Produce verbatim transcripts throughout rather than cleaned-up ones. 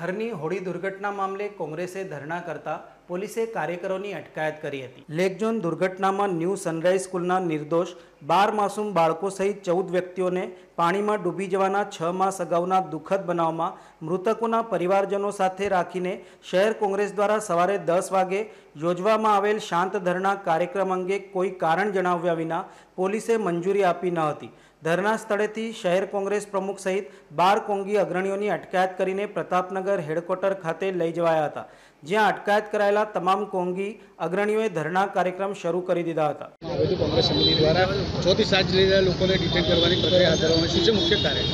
હરની હોળી દુર્ઘટના મામલે કોંગ્રેસે ધરણા કરતા પોલીસે કાર્યકરોની અટકાયત કરી હતી। લેકઝોન દુર્ઘટનામાં ન્યૂ સનરાઈઝ સ્કૂલના નિર્દોષ બાર માસૂમ બાળકો સહિત ચૌદ વ્યક્તિઓને પાણીમાં ડૂબી જવાના છ માસ અગાઉના દુઃખદ બનાવમાં મૃતકોના પરિવારજનો સાથે રાખીને શહેર કોંગ્રેસ દ્વારા સવારે દસ વાગે યોજવામાં આવેલ શાંત ધરણા કાર્યક્રમ અંગે કોઈ કારણ જણાવ્યા વિના પોલીસે મંજૂરી આપી ન હતી। ધરના સ્થળેથી શહેર કોંગ્રેસ પ્રમુખ સહિત બાર કોંગી અગ્રણીઓની અટકાયત કરીને પ્રતાપનગર હેડક્વાર્ટર ખાતે લઈ જવાયા હતા, જ્યાં અટકાયત કરાયેલા તમામ કોંગી અગ્રણીઓએ ધરના કાર્યક્રમ શરૂ કરી દીધા હતા। કોંગ્રેસ સમિતિ દ્વારા ચોથી સાત જિલ્લા લોકોને ડિટેન કરવાની પ્રક્રિયા હાથ ધરવામાં શું છે મુખ્ય કાર્ય?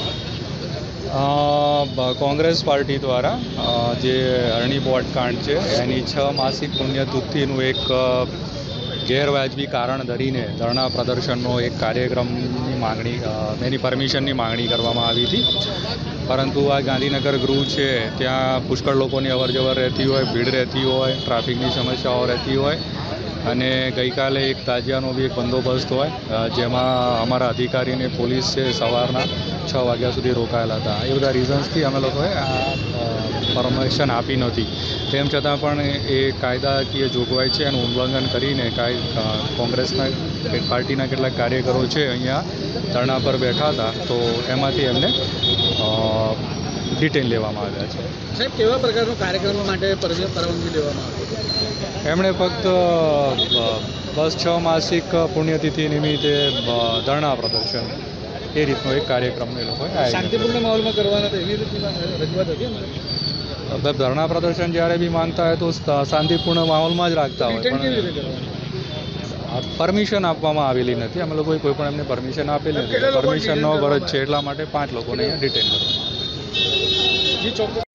કોંગ્રેસ પાર્ટી દ્વારા જે હરણી બોટકાંડ છે એની છ માસિક પુણ્યતિથિનું એક ગેરવાજબી કારણ ધરીને ધરણા પ્રદર્શનનો એક કાર્યક્રમની માંગણી એની પરમિશનની માંગણી કરવામાં આવી હતી, પરંતુ આ ગાંધીનગર ગૃહ છે ત્યાં પુષ્કળ લોકોની અવરજવર રહેતી હોય, ભીડ રહેતી હોય, ટ્રાફિકની સમસ્યાઓ રહેતી હોય અને ગઈકાલે એક તાજિયાનો બી એક બંદોબસ્ત હોય, જેમાં અમારા અધિકારીને પોલીસ છે સવારના છ વાગ્યા સુધી રોકાયેલા હતા। એ બધા રીઝન્સથી અમે લોકોએ આ પરમિશન આપી નહોતી। તેમ છતાં પણ એ કાયદાકીય જોગવાઈ છે એનું ઉલ્લંઘન કરીને કોંગ્રેસના પાર્ટીના કેટલાક કાર્યકરો છે અહીંયા ધરણા પર બેઠા હતા, તો એમાંથી એમને ડિટેન લેવામાં આવ્યા છે। સાહેબ, કેવા પ્રકારનો કાર્યક્રમ માટે પરવાનગી લેવામાં આવી? એમણે ફક્ત બસ છ માસિક પુણ્યતિથિ નિમિત્તે ધરણા પ્રદર્શન એ રીતનો એક કાર્યક્રમ એ લોકોએ શાંતિપૂર્ણ માહોલમાં કરવાના હતા એવી રીતની રજૂઆત હતી? ધરણા પ્રદર્શન જ્યારે બી માંગતા હોય તો શાંતિપૂર્ણ માહોલમાં જ રાખતા હોય, પણ પરમિશન આપવામાં આવેલી નથી। અમે લોકોએ કોઈ પણ એમને પરમિશન આપેલી નથી। પરમિશનનો ગરજ છે એટલા માટે પાંચ લોકોને અહીંયા ડિટેન કરવામાં।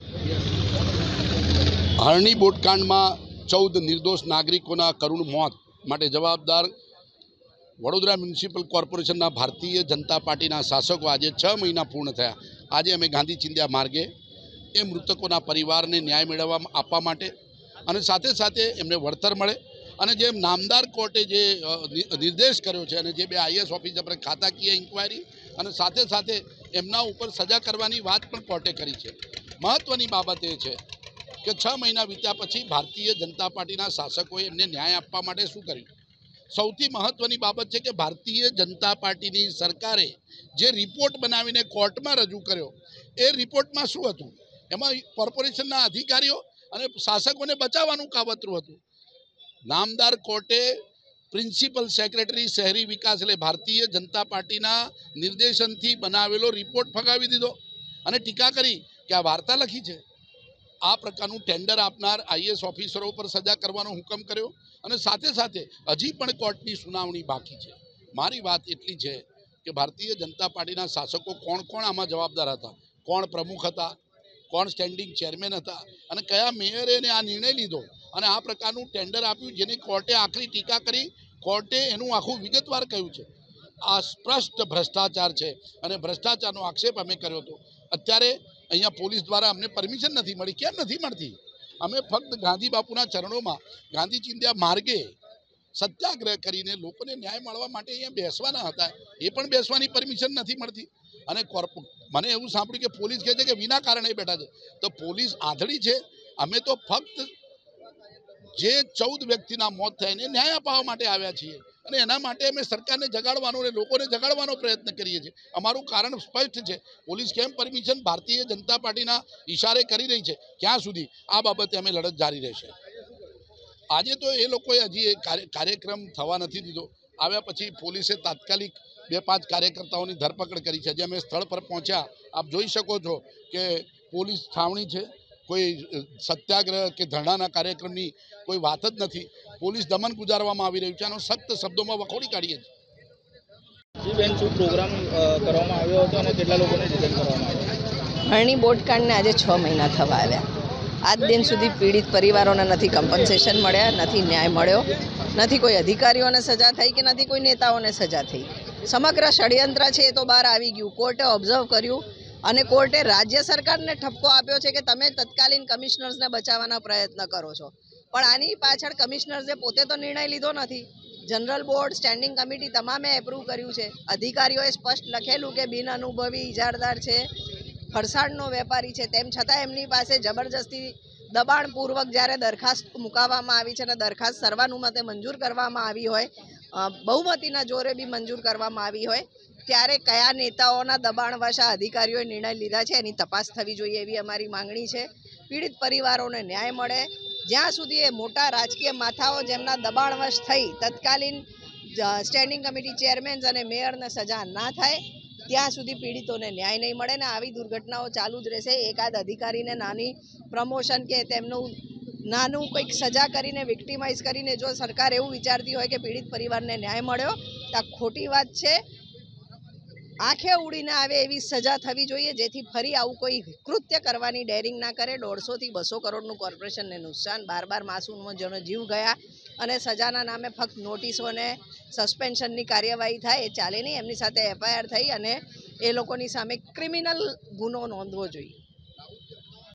હરણી બોટકાંડમાં ચૌદ નિર્દોષ નાગરિકોના કરુણ મોત માટે જવાબદાર વડોદરા મ્યુનિસિપલ કોર્પોરેશનના ભારતીય જનતા પાર્ટીના શાસકો આજે છ મહિના પૂર્ણ થયા। આજે અમે ગાંધી ચિંધ્યા માર્ગે એ મૃતકોના પરિવારને ન્યાય મેળવવા આપવા માટે અને સાથે સાથે એમને વળતર મળે અને જે નામદાર કોર્ટે જે નિર્દેશ કર્યો છે અને જે બે આઈએએસ ઓફિસર પર ખાતાકીય ઇન્કવાયરી અને સાથે સાથે એમના ઉપર સજા કરવાની વાત પણ કોર્ટે કરી છે। મહત્ત્વની બાબત એ છે કે છ મહિના વીત્યા પછી ભારતીય જનતા પાર્ટીના શાસકોએ એમને ન્યાય આપવા માટે શું કર્યું? સૌથી મહત્ત્વની બાબત છે કે ભારતીય જનતા પાર્ટીની સરકારે જે રિપોર્ટ બનાવીને કોર્ટમાં રજૂ કર્યો એ રિપોર્ટમાં શું હતું? એમાં કોર્પોરેશનના અધિકારીઓ અને શાસકોને બચાવવાનું કાવતરું હતું। નામદાર કોર્ટે પ્રિન્સિપલ સેક્રેટરી શહેરી વિકાસ એટલે ભારતીય જનતા પાર્ટીના નિર્દેશનથી બનાવેલો રિપોર્ટ ફગાવી દીધો અને ટીકા કરી કે આ વાર્તા લખી છે। આ પ્રકારનું ટેન્ડર આપનાર આઈએએસ ઓફિસરો પર સજા કરવાનો હુકમ કર્યો અને સાથે સાથે હજી પણ કોર્ટની સુનાવણી બાકી છે। મારી વાત એટલી છે કે ભારતીય જનતા પાર્ટીના શાસકો કોણ કોણ આમાં જવાબદાર હતા, કોણ પ્રમુખ હતા, કોણ સ્ટેન્ડિંગ ચેરમેન હતા અને કયા મેયરે આ નિર્ણય લીધો અને આ પ્રકારનું ટેન્ડર આપ્યું જેની કોર્ટે આખરી ટીકા કરી, કોર્ટે એનું આખું વિગતવાર કહ્યું છે। આ સ્પષ્ટ ભ્રષ્ટાચાર છે અને ભ્રષ્ટાચારનો આક્ષેપ અમે કર્યો હતો। અત્યારે અહીંયા પોલીસ દ્વારા અમને પરમિશન નથી મળી। કેમ નથી મળતી? અમે ફક્ત ગાંધી બાપુના ચરણોમાં ગાંધી ચિંધ્યા માર્ગે સત્યાગ્રહ કરીને લોકોને ન્યાય મળવા માટે અહીંયા બેસવાના હતા, એ પણ બેસવાની પરમિશન નથી મળતી। અને કોર્પો મને એવું સાંભળ્યું કે પોલીસ કહે છે કે વિના કારણે બેઠા છે, તો પોલીસ આંધળી છે? અમે તો ફક્ત જે ચૌદ વ્યક્તિના મોત થયા એને ન્યાય અપાવવા માટે આવ્યા છીએ અને એના માટે અમે સરકારને જગાડવાનો અને લોકોને જગાડવાનો પ્રયત્ન કરીએ છીએ। અમારું કારણ સ્પષ્ટ છે। પોલીસ કેમ પરમિશન ભારતીય જનતા પાર્ટીના ઇશારે કરી રહી છે, ક્યાં સુધી આ બાબતે અમે લડત જારી રહેશે। આજે તો એ લોકોએ હજી એ કાર્યક્રમ થવા નથી દીધો। આવ્યા પછી પોલીસે તાત્કાલિક બે પાંચ કાર્યકર્તાઓની ધરપકડ કરી છે। જે અમે સ્થળ પર પહોંચ્યા, આપ જોઈ શકો છો કે પોલીસ છાવણી છે, કોઈ સત્યાગ્રહ કે ધરણાના કાર્યક્રમની કોઈ વાત જ નથી। પોલીસ દમન ગુજારવામાં આવી રહ્યું છે, આનો સખ્ત શબ્દોમાં વખોડી કાઢીએ છીએ। બેન, શું પ્રોગ્રામ કરવામાં આવ્યો હતો અને કેટલા લોકોને ડિટેન કરવામાં આવ્યા? હરણી બોટકાંડને આજે છ મહિના થવા આવ્યા। આજ દિન સુધી પીડિત પરિવારોને નથી કમ્પન્સેશન મળ્યા, નથી ન્યાય મળ્યો, નથી કોઈ અધિકારીઓને સજા થઈ કે નથી કોઈ નેતાઓને સજા થઈ। સમગ્ર ષડયંત્ર છે એ તો બહાર આવી ગયું। કોર્ટે ઓબ્ઝર્વ કર્યું અને કોર્ટે રાજ્ય સરકારને ઠપકો આપ્યો છે કે તમે તત્કાલીન કમિશનર્સને બચાવવાના પ્રયત્ન કરો છો, પણ આની પાછળ કમિશનર્સે પોતે તો નિર્ણય લીધો નથી। જનરલ બોર્ડ, સ્ટેન્ડિંગ કમિટી તમામે એપ્રૂવ કર્યું છે। અધિકારીઓએ સ્પષ્ટ લખેલું કે બિન અનુભવી ઇજારદાર છે, ફરસાણનો વેપારી છે, તેમ છતાં એમની પાસે જબરજસ્તી દબાણપૂર્વક જ્યારે દરખાસ્ત મુકાવવામાં આવી છે અને દરખાસ્ત સર્વાનુમતે મંજૂર કરવામાં આવી હોય, બહુમતીના જોરે બી મંજૂર કરવામાં આવી હોય, ત્યારે કયા નેતાઓના દબાણવશ આ અધિકારીઓએ નિર્ણય લીધા છે એની તપાસ થવી જોઈએ એવી અમારી માંગણી છે. પીડિત પરિવારોને ન્યાય મળે જ્યાં સુધી એ મોટા રાજકીય માથાઓ જેમના દબાણવશ થઈ તત્કાલીન સ્ટેન્ડિંગ કમિટી ચેરમેન્સ અને મેયરને સજા ના થાય ત્યાં સુધી પીડિતોને ન્યાય નહીં મળે ને આવી દુર્ઘટનાઓ ચાલુ જ રહેશે. એકાદ અધિકારીને નાની પ્રમોશન કે તેમનું નાનું કંઈક સજા કરીને વિક્ટિમાઇઝ કરીને જો સરકાર એવું વિચારતી હોય કે પીડિત પરિવારને ન્યાય મળ્યો તો આ ખોટી વાત છે. આંખે ઉડીને આવે એવી સજા થવી જોઈએ જેથી ફરી આવું કોઈ કૃત્ય કરવાની ડેરિંગ ના કરે. દોઢસોથી બસો કરોડનું કોર્પોરેશનને નુકસાન, બાર બાર માસૂમનો જેનો જીવ ગયા અને સજાના નામે ફક્ત નોટિસોને સસ્પેન્શનની કાર્યવાહી થાય એ ચાલે નહીં. એમની સાથે એફઆઈઆર થઈ અને એ લોકોની સામે ક્રિમિનલ ગુનો નોંધવો જોઈએ.